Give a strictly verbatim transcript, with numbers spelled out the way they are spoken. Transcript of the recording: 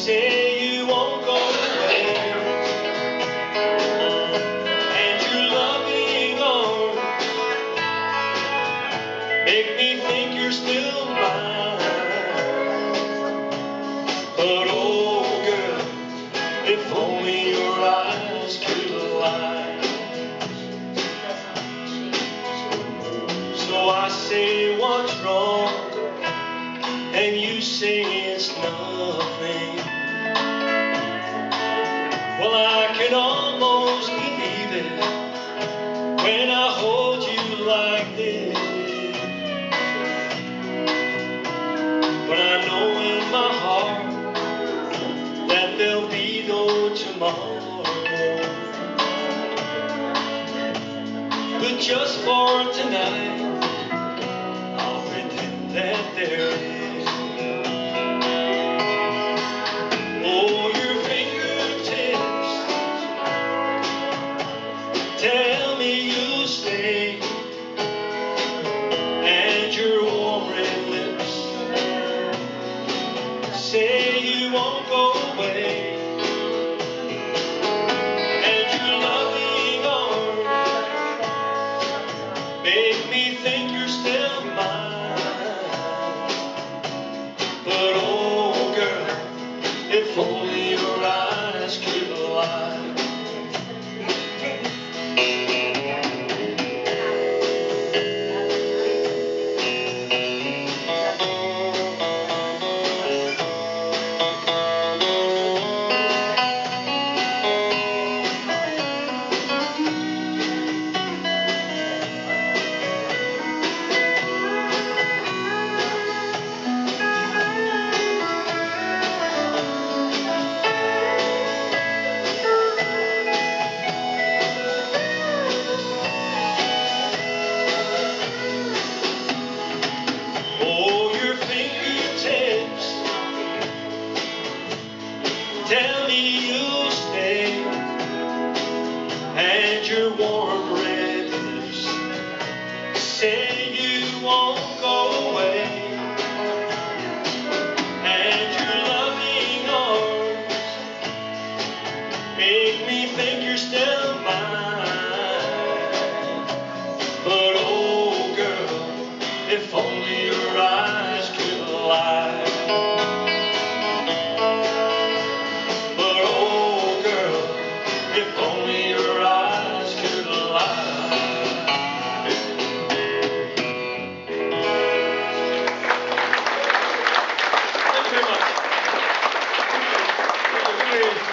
Say you won't go away, and your loving arms make me think you're still mine. But oh girl, if only your eyes could align. So I say what's wrong, and you say it's nothing. Well, I can almost believe it when I hold you like this. But I know in my heart that there'll be no tomorrow. But just for tonight, I'll pretend that there is. Tell me you'll stay, and your warm red lips say you won't go away, and your loving arms make me think you're still mine. But oh girl, if only your eyes could lie. Tell me you'll stay, and your warm red lips say you won't go away, and your loving arms make me think you're still mine. But oh girl, if only your eyes could lie. If only your eyes could lie. Thank you very much.